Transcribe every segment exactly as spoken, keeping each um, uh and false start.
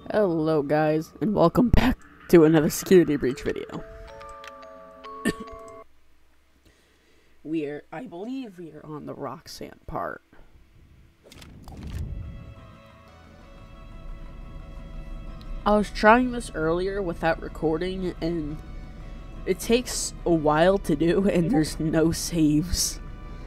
Hello guys, and welcome back to another security breach video. We're, I believe we are on the Roxanne part. I was trying this earlier without recording, and it takes a while to do, and there's no saves.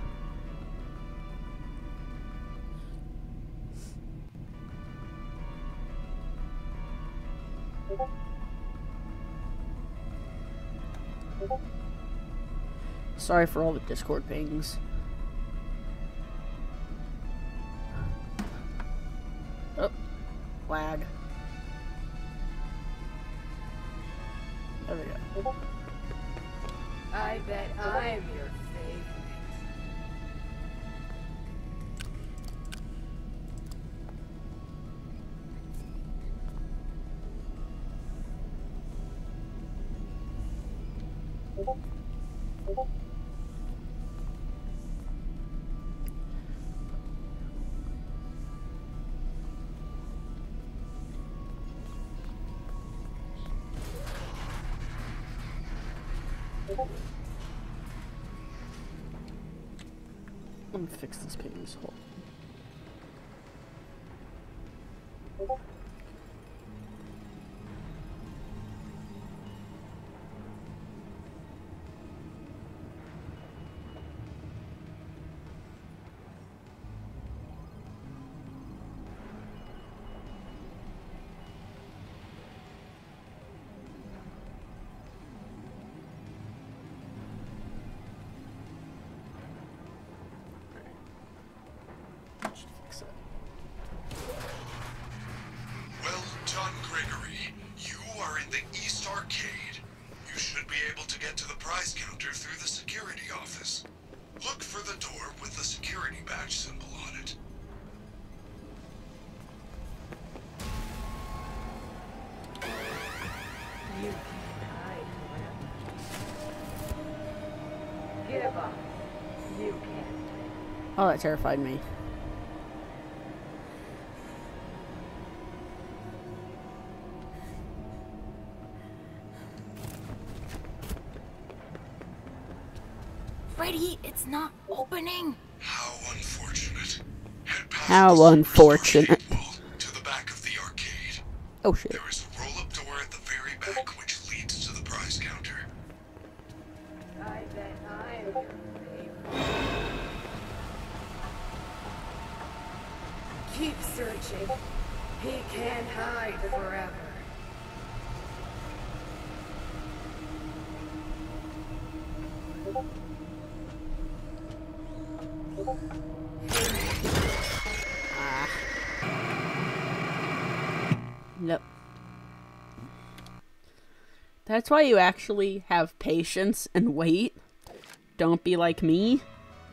Sorry for all the Discord pings. Oh, lag. There we go. I bet I'm your favorite. Let me fix this ping's hole. Well done, Gregory. You are in the East Arcade. You should be able to get to the prize counter through the security office. Look for the door with the security badge symbol on it. You can't hide forever. Give up. You can't. Oh, that terrified me. Freddy, it's not opening. How unfortunate. Head past How the unfortunate. superstar wall to the back of the arcade. Oh shit. There is a roll-up door at the very back which leads to the prize counter. I bet I'm your favorite. Keep searching. He can't hide forever. Nope. That's why you actually have patience and wait. Don't be like me.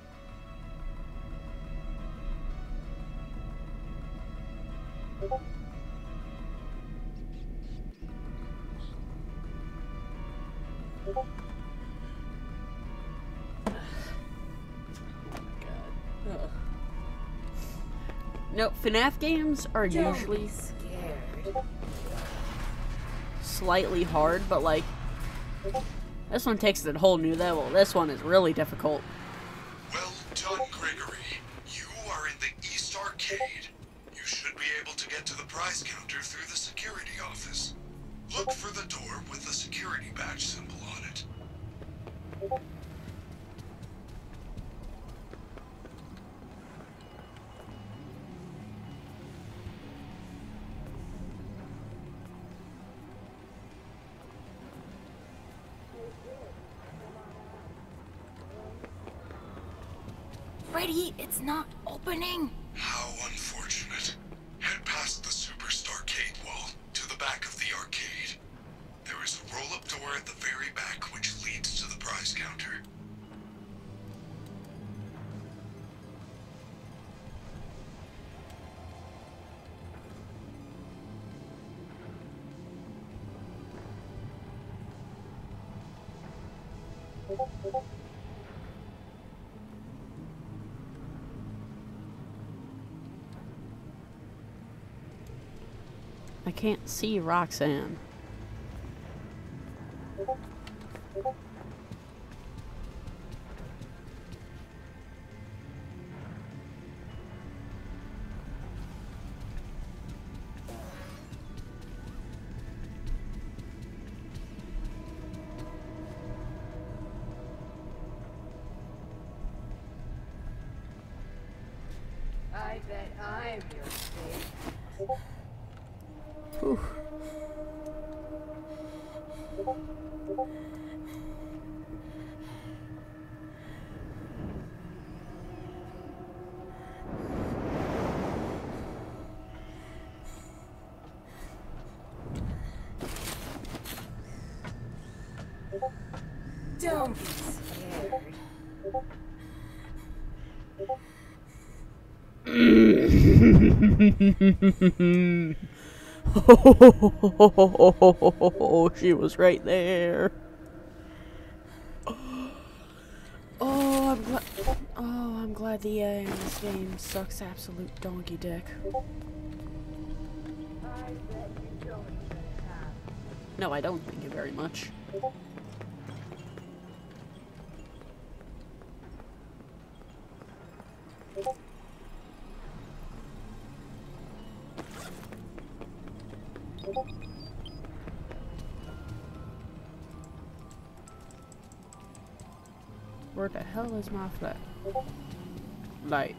No, FNAF games are Don't usually be scared. slightly hard, but like, this one takes it a whole new level. This one is really difficult. Well done, Gregory. You are in the East Arcade. You should be able to get to the prize counter through the security office. Look for the door with the security badge symbol on it. Freddy, it's not opening. How unfortunate. Head past the superstarcade wall to the back of the arcade. There is a roll-up door at the very back which leads to the prize counter. I can't see Roxanne. I bet I'm your fate. Whew. Don't be scared. Oh, she was right there. Oh, I'm glad. Oh, I'm glad the A I in this game sucks absolute donkey dick. I bet you don't even have. No, I don't thank you very much. Where the hell is my flat? Light.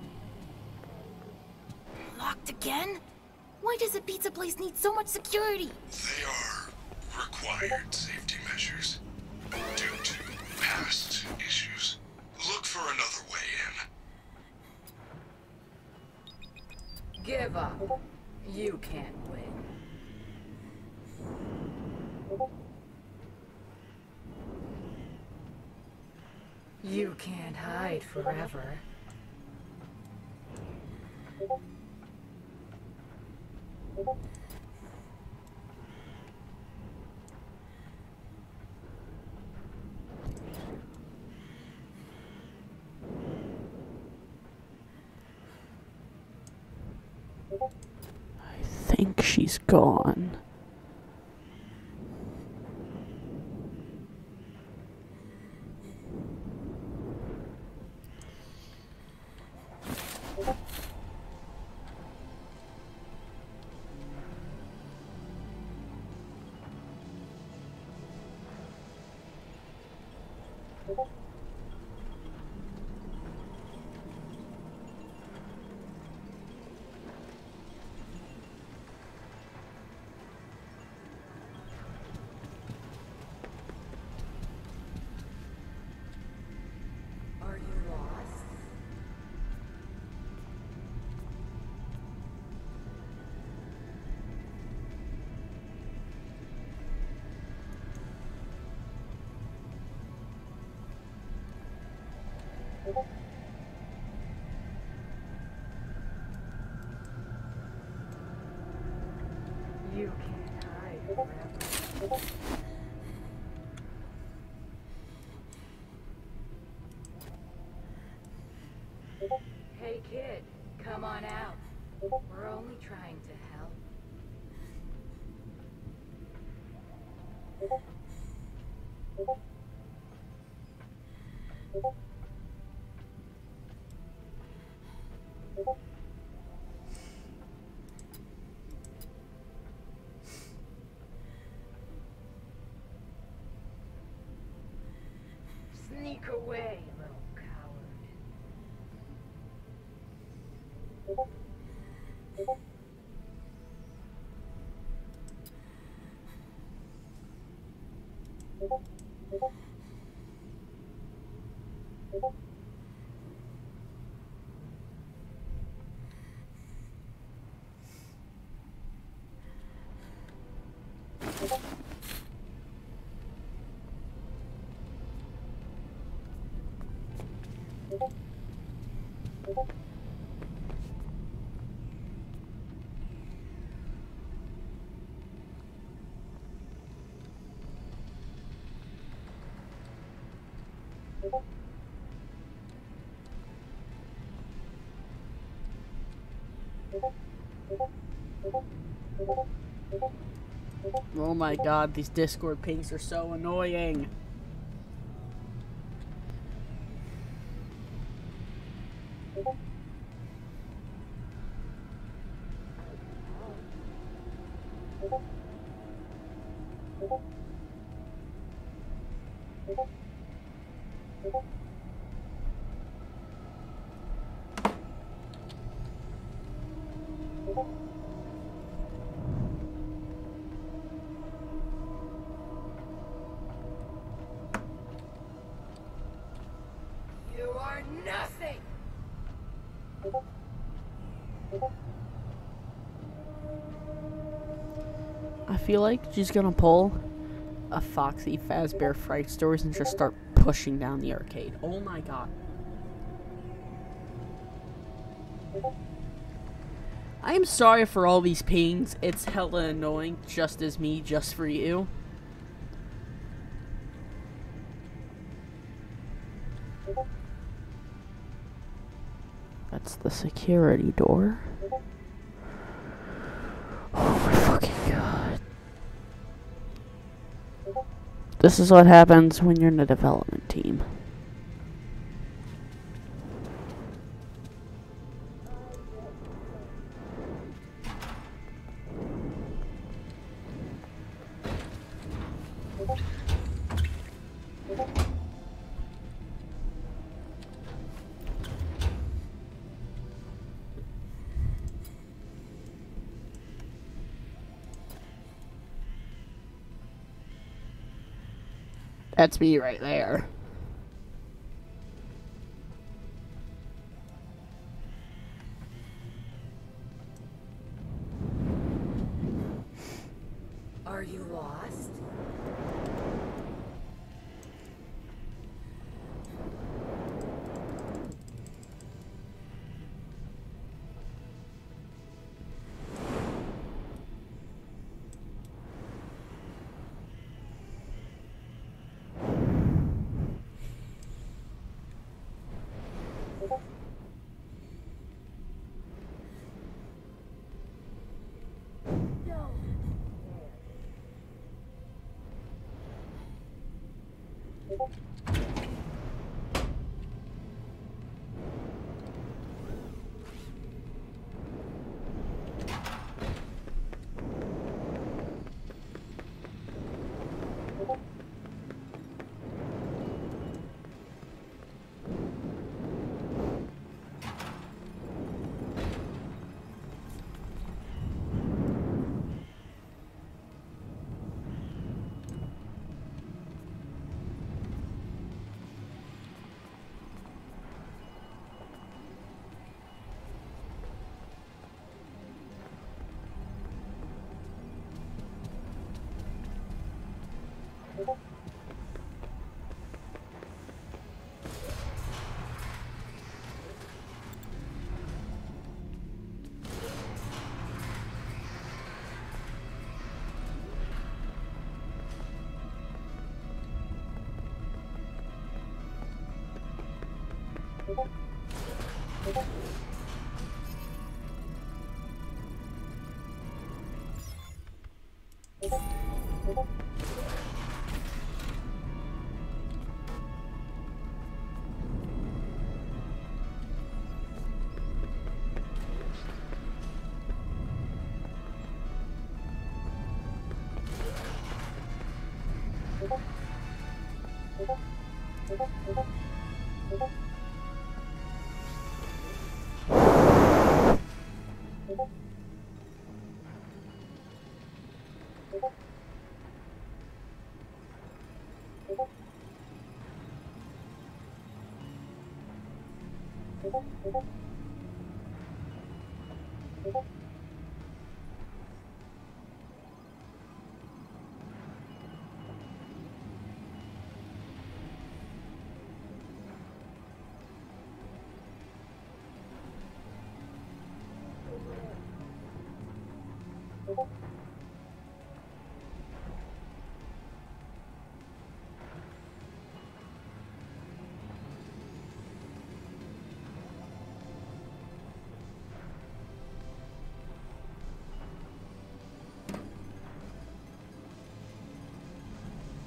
Locked again? Why does a pizza place need so much security? They are required safety measures due to past issues. Look for another way in. Give up. You can't win. You can't hide forever. I think she's gone. Are you lost? You can't hide forever. Hey kid, come on out. We're only trying to help. Sneak away, little coward. Oh my god, these Discord pings are so annoying. You are nothing! I feel like she's gonna pull a Foxy Fazbear Fright Stories and just start pushing down the arcade. Oh my god. I am sorry for all these pings. It's hella annoying, just as me, just for you. That's the security door. Oh my fucking god. This is what happens when you're in a development team. That's me right there. Are you lost?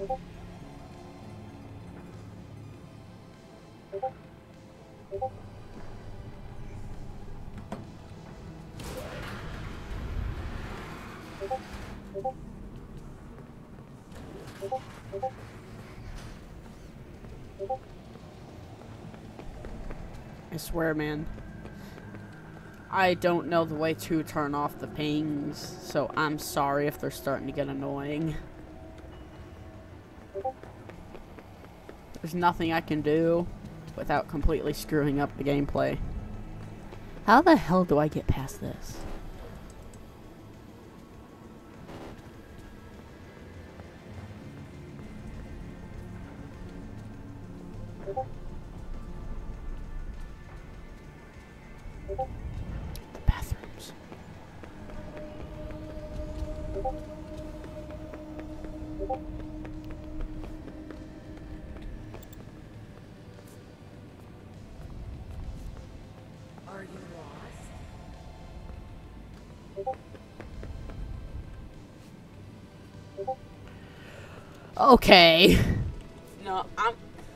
I swear, man. I don't know the way to turn off the pings, so I'm sorry if they're starting to get annoying. There's nothing I can do without completely screwing up the gameplay. How the hell do I get past this? The bathrooms. Are you lost? Okay. No, I'm...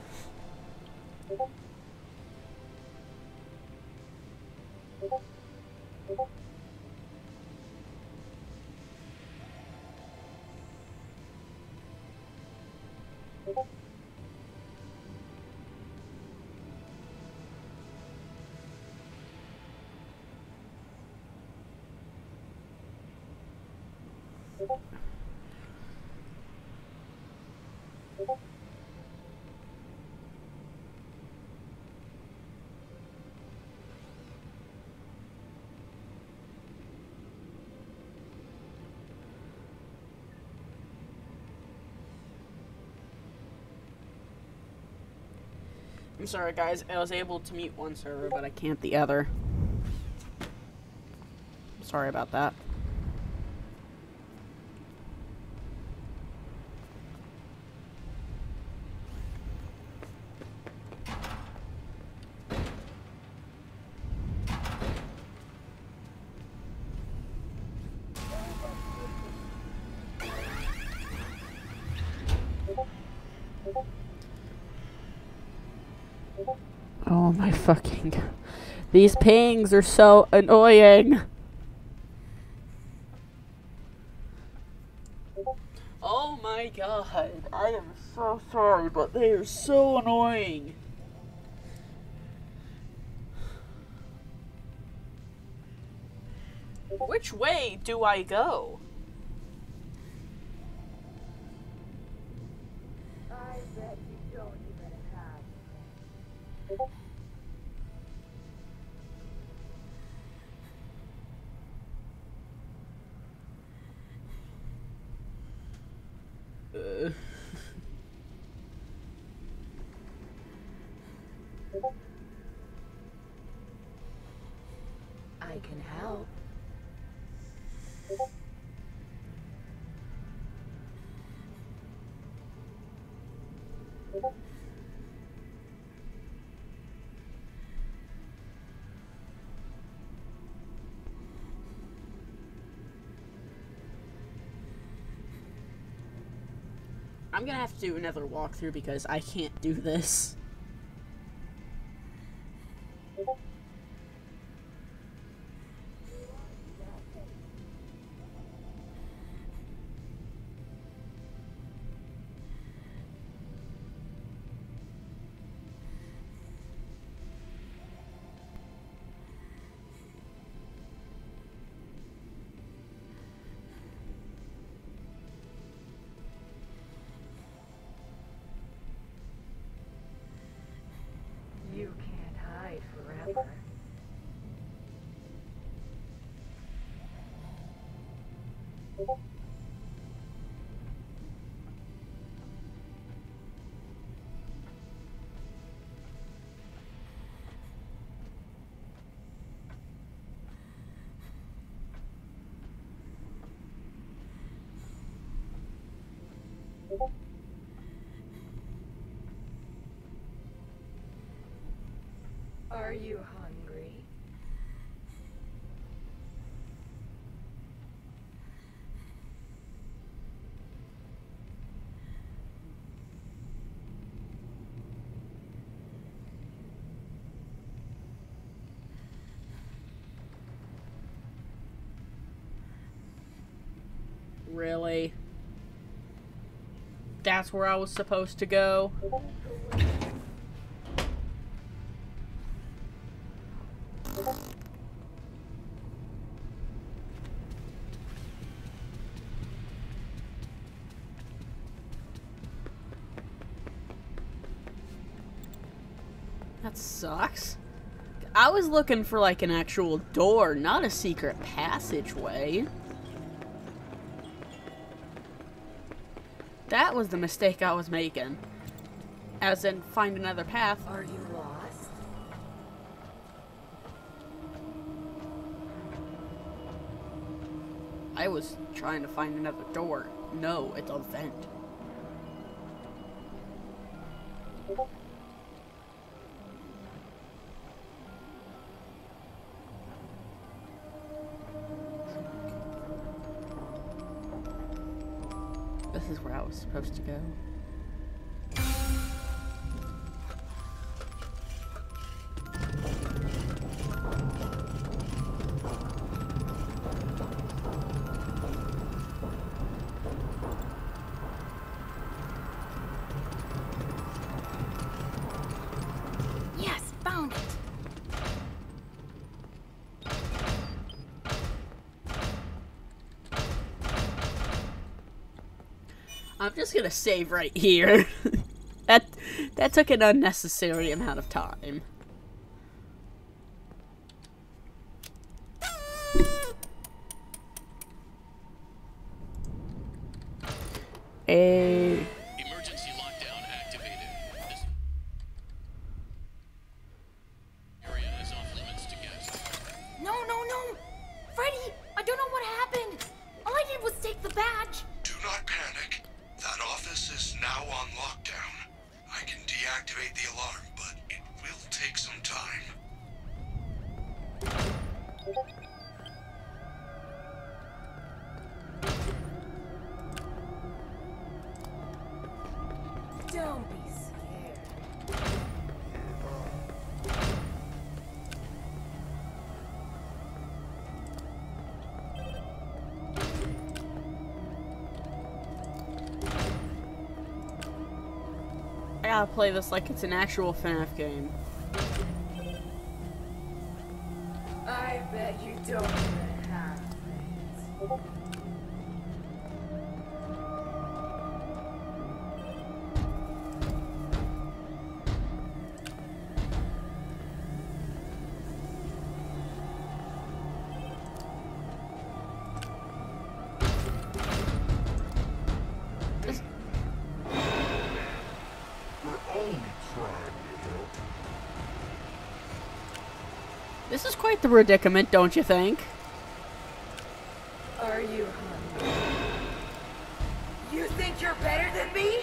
I'm sorry, guys. I was able to mute one server, but I can't the other. Sorry about that. Oh my fucking... These pings are so annoying. Oh my god. I am so sorry, but they are so annoying. Which way do I go? I bet you don't even have. Uh. I can help. I'm gonna have to do another walkthrough because I can't do this. You can't hide forever. Are you hungry? Really? That's where I was supposed to go? That sucks. I was looking for like an actual door, not a secret passageway. That was the mistake I was making. As in, find another path. Are you lost? I was trying to find another door. No, it's a vent. This is where I was supposed to go. Yes, found it. I'm just gonna save right here. that that took an unnecessary amount of time. A Emergency lockdown activated. This area is off limits to guests. No, no, no! Freddy, I don't know what happened. All I did was take the badge. Do not panic. That office is now on lockdown. I can deactivate the alarm, but it will take some time. Don't be scared. I gotta play this like it's an actual FNAF game. I bet you don't even have friends. This is quite the predicament, don't you think? Are you hungry? You think you're better than me?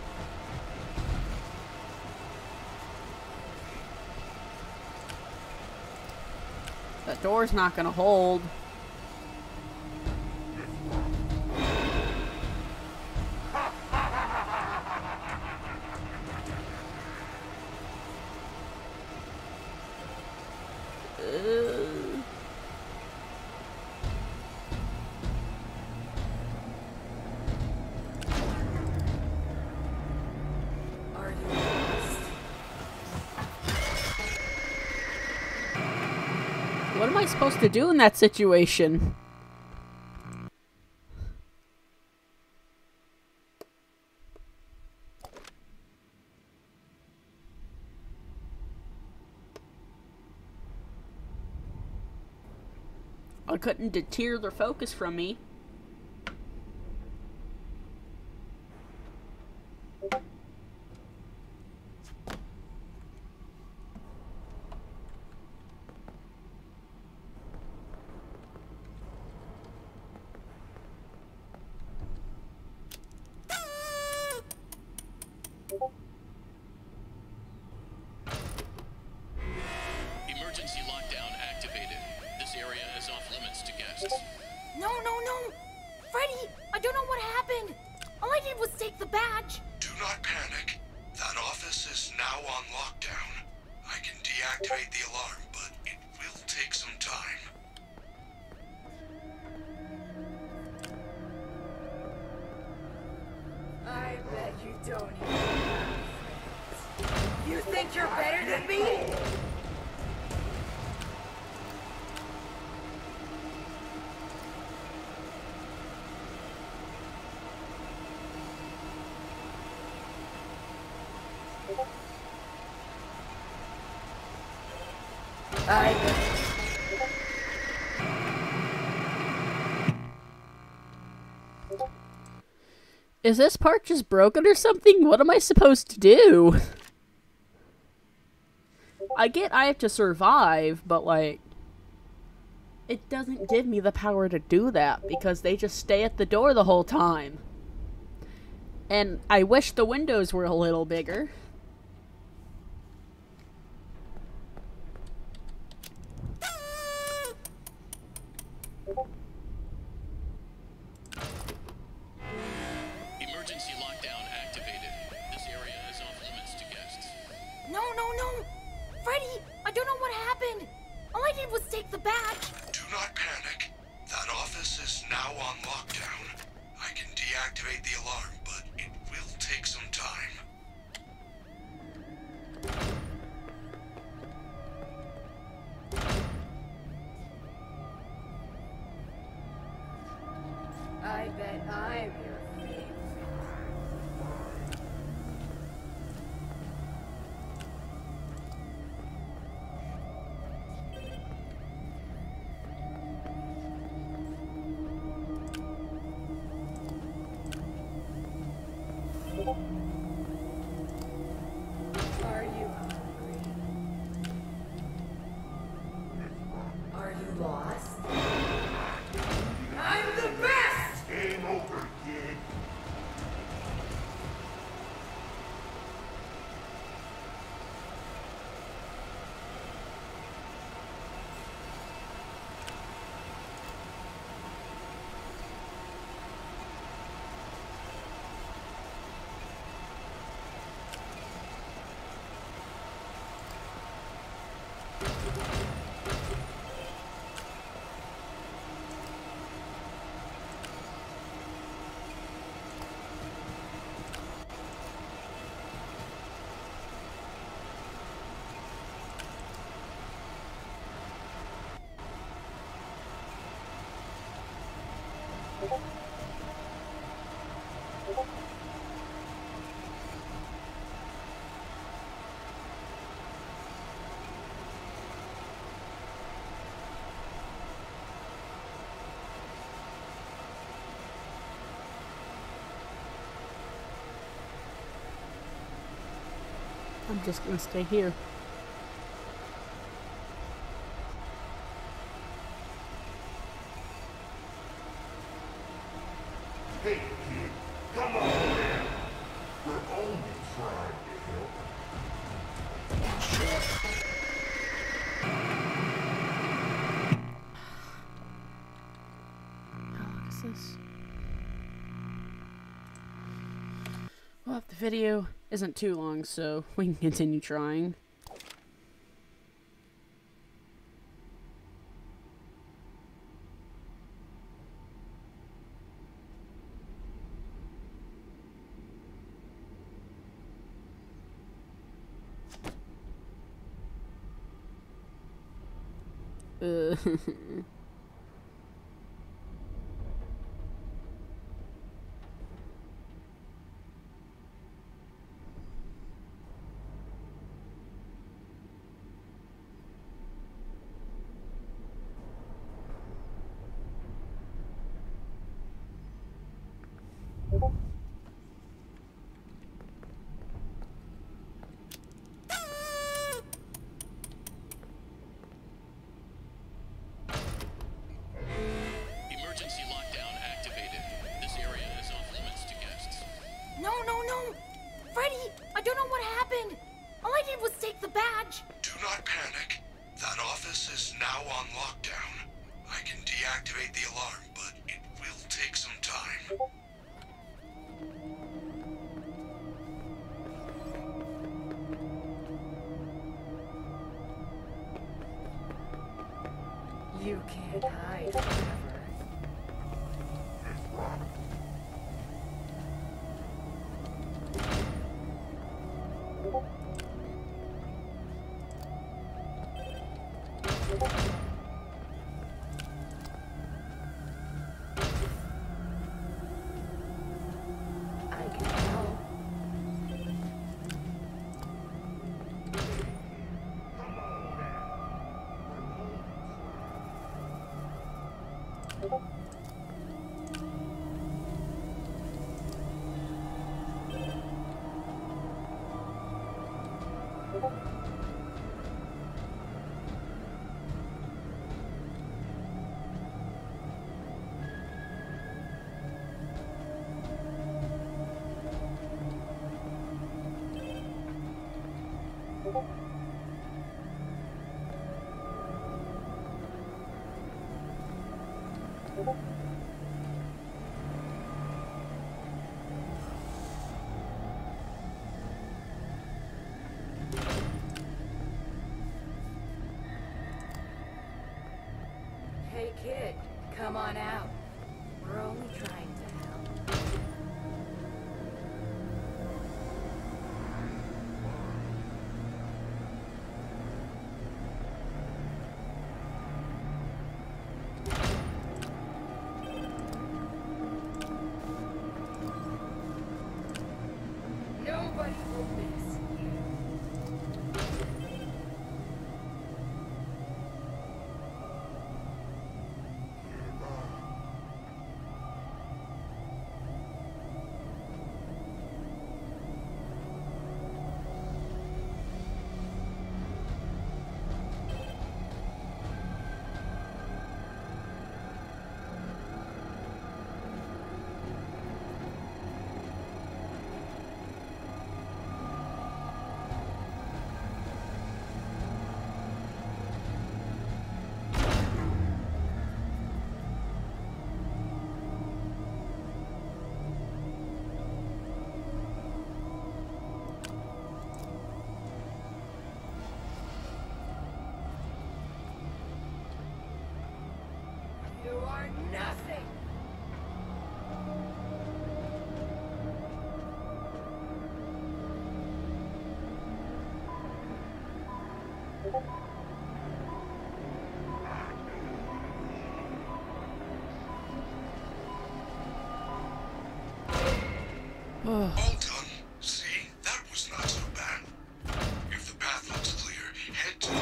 That door's not gonna hold. Are you lost? What am I supposed to do in that situation? I couldn't deter their focus from me. Emergency lockdown activated. This area is off limits to guests. No, no, no! Freddy, I don't know what happened. All I did was take the badge. Do not panic. That office is now on lockdown. I can deactivate the alarm, but it will take some time. don't even have friends. You think you're better than me? I Is this part just broken or something? What am I supposed to do? I get I have to survive, but like, it doesn't give me the power to do that because they just stay at the door the whole time. And I wish the windows were a little bigger. Emergency lockdown activated. This area is off limits to guests. No, no, no! Freddy, I don't know what happened. All I did was take the badge. Do not panic. That office is now on lockdown. I can deactivate the alarm, but it will take some time. I bet I'm your favorite. Are you hungry? Are you lost? I'm the best! Game over, kid. I'm just gonna stay here. Hey, kid. Come on, man. We're only trying to help. How long is this? Well, the video isn't too long, so we can continue trying. Uh, Emergency lockdown activated. This area is off limits to guests. No, no, no! Freddy, I don't know what happened. All I did was take the badge. Do not panic. That office is now on lockdown. I can deactivate the alarm, but it will take some time. You can't hide forever. Hey kid, come on out. We're only trying to help. Nobody will miss you. You are nothing! All done. See? That was not so bad. If the path looks clear, head to the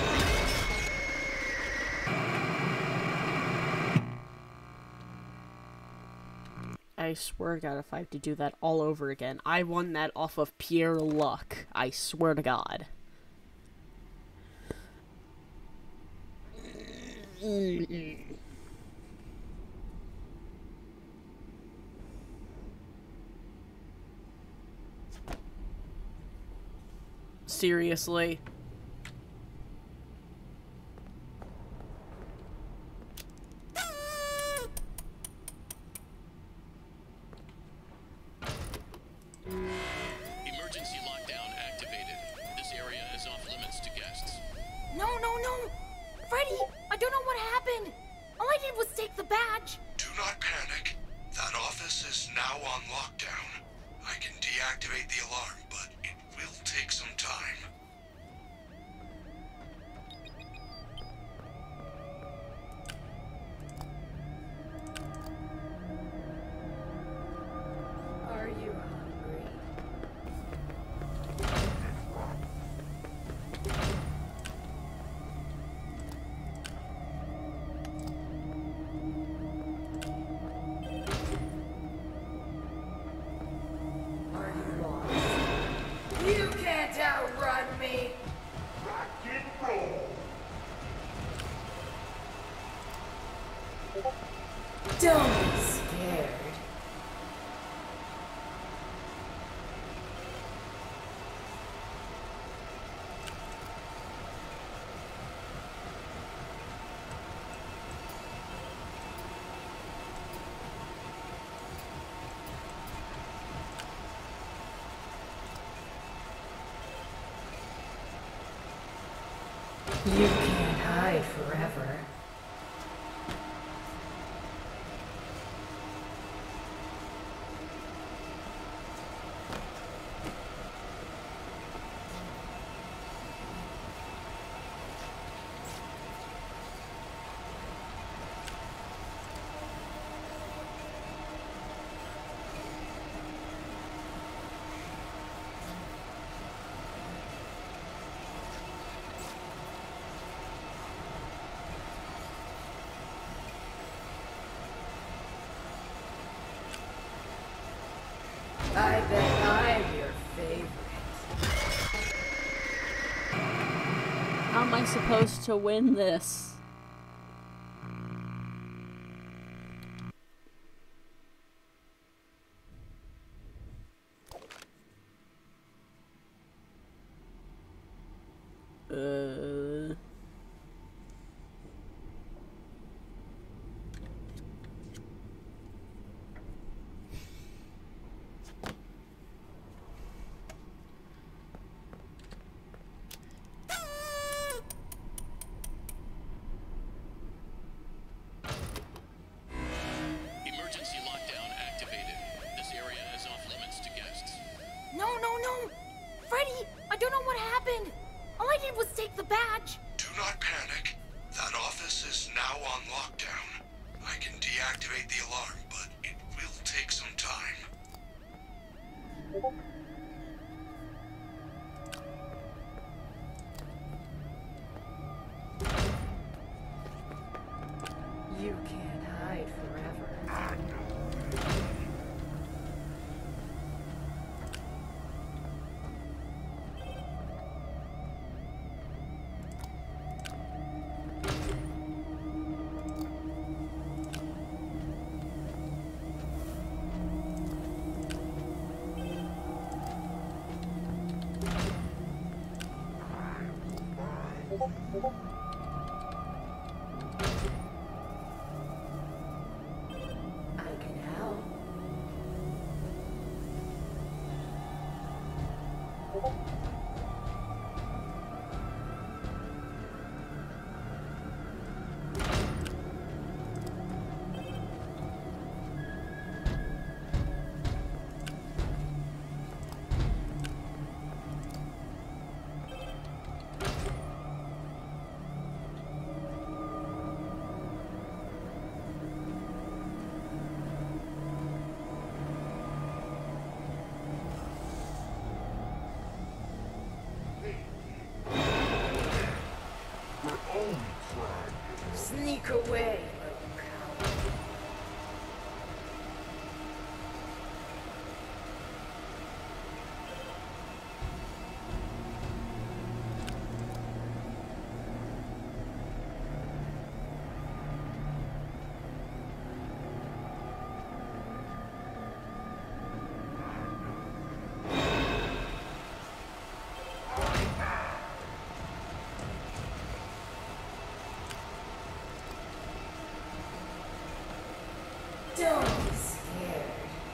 right. I swear to God, if I have to do that all over again, I won that off of pure luck. I swear to God. Seriously? Emergency lockdown activated. This area is off limits to guests. No, no, no! Freddy, I don't know what happened. All I did was take the badge. Do not panic. That office is now on lockdown. I can deactivate the alarm, but it will take some time. Are you hungry? Are you lost? You can't outrun me! Rock and roll. Don't be scared. You can't hide forever. I bet I'm your favorite. am I supposed to win this? Uh... Emergency lockdown activated. This area is off limits to guests. No, no, no! Freddy, I don't know what happened. All I did was take the badge. Do not panic. That office is now on lockdown. I can deactivate the alarm, but it will take some time. You can't hide forever. I can help. We're only trying. Sneak away, little cow. Don't be scared.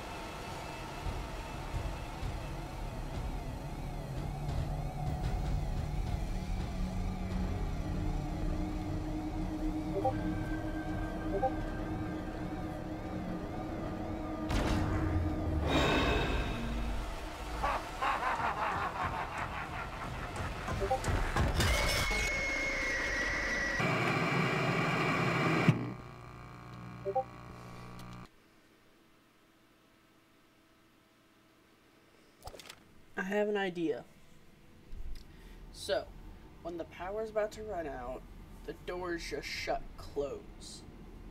I have an idea. So, when the power's about to run out, the doors just shut close.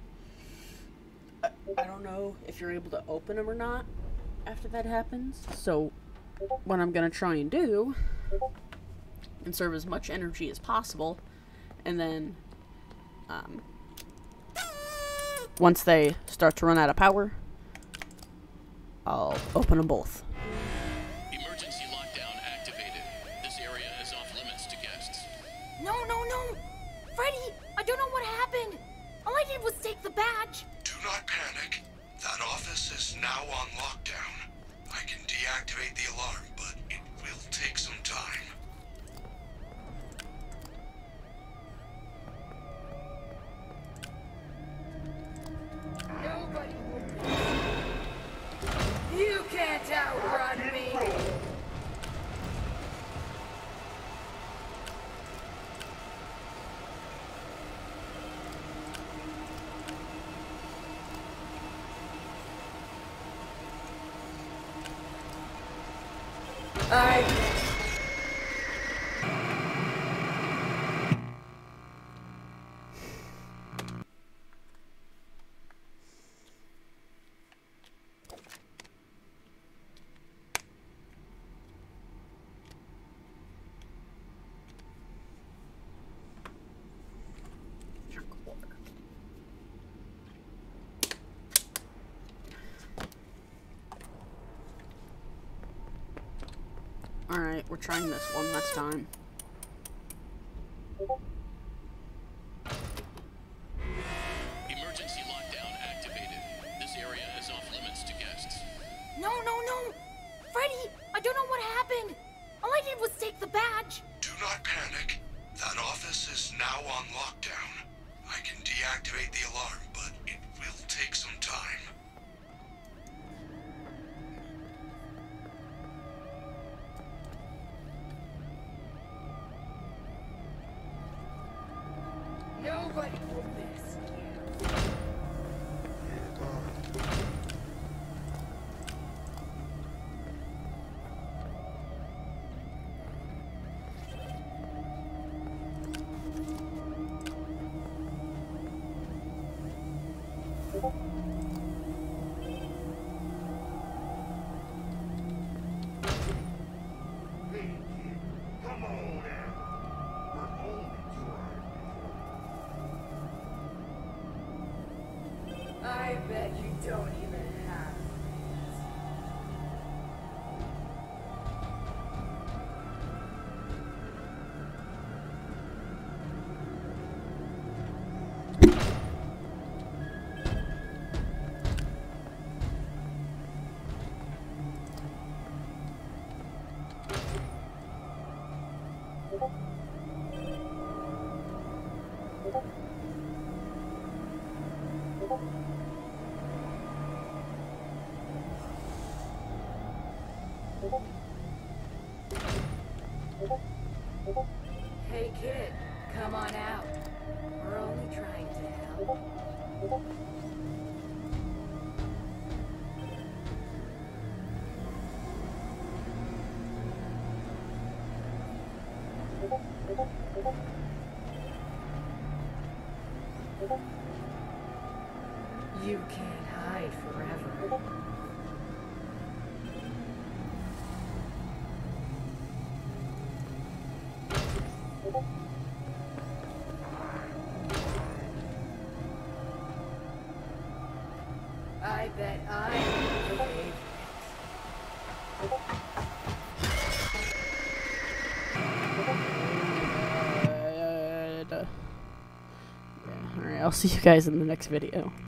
I, I don't know if you're able to open them or not after that happens. So, what I'm gonna try and do, conserve as much energy as possible, and then, um, once they start to run out of power, I'll open them both. Emergency lockdown activated. This area is off limits to guests. No, no, no! Freddy, I don't know what happened. All I did was take the badge. Do not panic. That office is now on lockdown. I can deactivate the alarm, but it will take some time. Nobody will. You can't outrun me. I. Alright, we're trying this one last time. Emergency lockdown activated. This area is off limits to guests. No, no, no! Freddy, I don't know what happened. All I did was take the badge. Do not panic. That office is now on lockdown. I can deactivate the alarm, but it will take some time. Nobody will miss you. Hey, kid, come on out. We're only trying. I bet you don't even have friends. Hey kid, come on out. We're only trying to help. You can't hide forever. I bet I behave. Uh, yeah, alright, I'll see you guys in the next video.